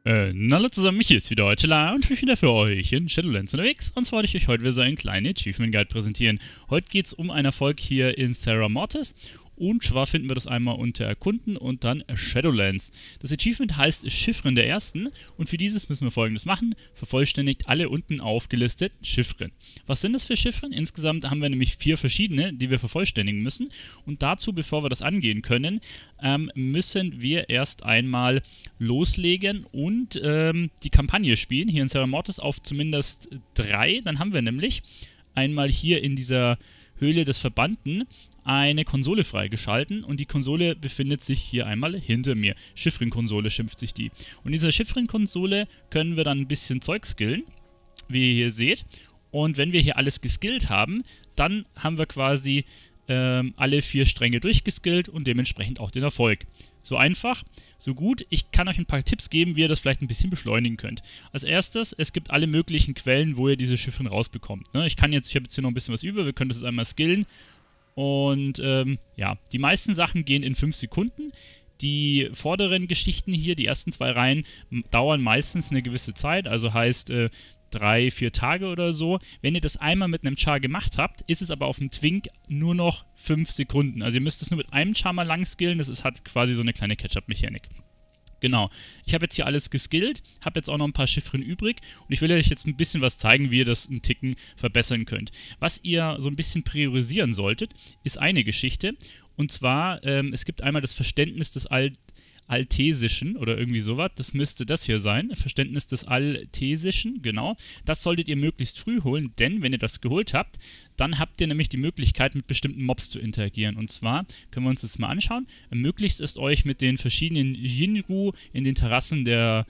Hallo zusammen, hier ist wieder Tila und ich bin wieder für euch in Shadowlands unterwegs. Und zwar wollte ich euch heute wieder so einen kleinen Achievement Guide präsentieren. Heute geht es um einen Erfolg hier in Terra Mortis. Und zwar finden wir das einmal unter Erkunden und dann Shadowlands. Das Achievement heißt Chiffren der Ersten und für dieses müssen wir Folgendes machen. Vervollständigt alle unten aufgelisteten Chiffren. Was sind das für Chiffren? Insgesamt haben wir nämlich 4 verschiedene, die wir vervollständigen müssen. Und dazu, bevor wir das angehen können, müssen wir erst einmal loslegen und die Kampagne spielen. Hier in Terra Mortis auf zumindest 3. Dann haben wir nämlich einmal hier in dieser Höhle des Verbannten eine Konsole freigeschalten und die Konsole befindet sich hier einmal hinter mir. Chiffrenkonsole schimpft sich die. Und in dieser Chiffrenkonsole können wir dann ein bisschen Zeug skillen, wie ihr hier seht. Und wenn wir hier alles geskillt haben, dann haben wir quasi alle 4 Stränge durchgeskillt und dementsprechend auch den Erfolg. So einfach, so gut. Ich kann euch ein paar Tipps geben, wie ihr das vielleicht ein bisschen beschleunigen könnt. Als erstes, es gibt alle möglichen Quellen, wo ihr diese Chiffren rausbekommt. Ne? Ich habe jetzt hier noch ein bisschen was über, wir können das jetzt einmal skillen. Und ja, die meisten Sachen gehen in 5 Sekunden. Die vorderen Geschichten hier, die ersten 2 Reihen, dauern meistens eine gewisse Zeit, also heißt 3, 4 Tage oder so. Wenn ihr das einmal mit einem Char gemacht habt, ist es aber auf dem Twink nur noch 5 Sekunden. Also ihr müsst es nur mit einem Char mal lang skillen, hat quasi so eine kleine Catch-up-Mechanik. Genau, ich habe jetzt hier alles geskillt, habe jetzt auch noch ein paar Chiffren übrig und ich will euch jetzt ein bisschen was zeigen, wie ihr das einen Ticken verbessern könnt. Was ihr so ein bisschen priorisieren solltet, ist eine Geschichte und zwar, es gibt einmal das Verständnis des Altesischen oder irgendwie sowas, das müsste das hier sein, Verständnis des Altesischen, genau. Das solltet ihr möglichst früh holen, denn wenn ihr das geholt habt, dann habt ihr nämlich die Möglichkeit, mit bestimmten Mobs zu interagieren. Und zwar können wir uns das mal anschauen. Möglichst ist euch mit den verschiedenen Jinru in den Terrassen der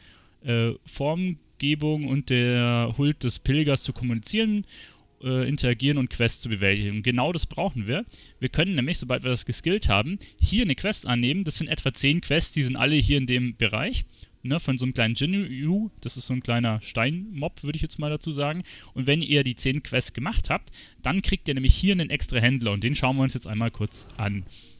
Formgebung und der Huld des Pilgers zu kommunizieren, interagieren und Quests zu bewältigen. Und genau das brauchen wir. Wir können nämlich, sobald wir das geskillt haben, hier eine Quest annehmen. Das sind etwa 10 Quests, die sind alle hier in dem Bereich. Ne, von so einem kleinen Jinru, das ist so ein kleiner Steinmob, würde ich jetzt mal dazu sagen. Und wenn ihr die 10 Quests gemacht habt, dann kriegt ihr nämlich hier einen extra Händler und den schauen wir uns jetzt einmal kurz an.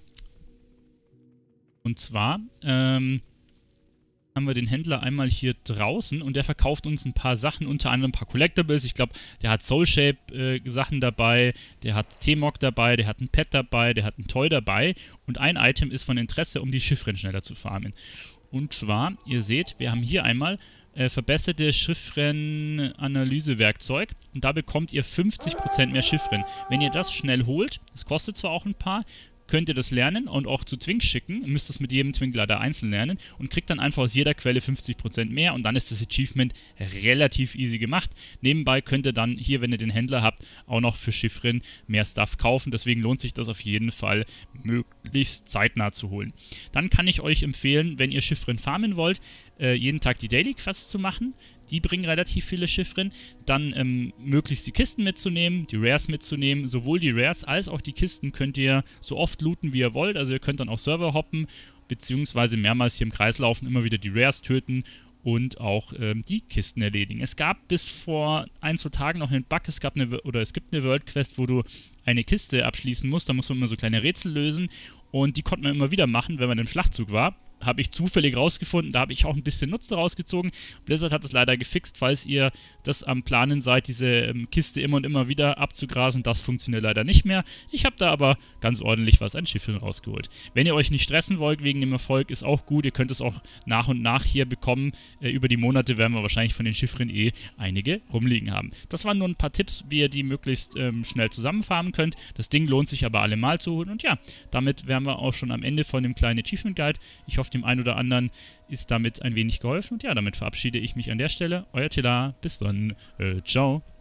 Und zwar haben wir den Händler einmal hier draußen und der verkauft uns ein paar Sachen, unter anderem ein paar Collectibles. Ich glaube, der hat Soul-Shape-Sachen dabei, der hat T-Mog dabei, der hat ein Pet dabei, der hat ein Toy dabei und ein Item ist von Interesse, um die Chiffren schneller zu farmen. Und zwar, ihr seht, wir haben hier einmal verbesserte Chiffren-Analyse-Werkzeug und da bekommt ihr 50% mehr Chiffren. Wenn ihr das schnell holt, das kostet zwar auch ein paar, könnt ihr das lernen und auch zu Twinks schicken. Ihr müsst das mit jedem Twink leider einzeln lernen und kriegt dann einfach aus jeder Quelle 50% mehr und dann ist das Achievement relativ easy gemacht. Nebenbei könnt ihr dann hier, wenn ihr den Händler habt, auch noch für Chiffren mehr Stuff kaufen. Deswegen lohnt sich das auf jeden Fall möglichst zeitnah zu holen. Dann kann ich euch empfehlen, wenn ihr Chiffren farmen wollt, jeden Tag die Daily Quests zu machen. Die bringen relativ viele Chiffren. Dann möglichst die Kisten mitzunehmen, die Rares mitzunehmen. Sowohl die Rares als auch die Kisten könnt ihr so oft looten, wie ihr wollt. Also ihr könnt dann auch Server hoppen, beziehungsweise mehrmals hier im Kreis laufen, immer wieder die Rares töten und auch die Kisten erledigen. Es gab bis vor 1, 2 Tagen noch einen Bug. Es gibt eine World Quest, wo du eine Kiste abschließen musst. Da muss man immer so kleine Rätsel lösen. Und die konnte man immer wieder machen, wenn man im Schlachtzug war. Habe ich zufällig rausgefunden, da habe ich auch ein bisschen Nutzen rausgezogen. Blizzard hat es leider gefixt, falls ihr das am Planen seid, diese Kiste immer und immer wieder abzugrasen. Das funktioniert leider nicht mehr. Ich habe da aber ganz ordentlich was an Chiffren rausgeholt. Wenn ihr euch nicht stressen wollt wegen dem Erfolg, ist auch gut. Ihr könnt es auch nach und nach hier bekommen. Über die Monate werden wir wahrscheinlich von den Chiffren einige rumliegen haben. Das waren nur ein paar Tipps, wie ihr die möglichst schnell zusammenfarmen könnt. Das Ding lohnt sich aber allemal zu holen. Und ja, damit wären wir auch schon am Ende von dem kleinen Achievement Guide. Ich hoffe, dem einen oder anderen ist damit ein wenig geholfen. Und ja, damit verabschiede ich mich an der Stelle. Euer Tila, bis dann. Ciao.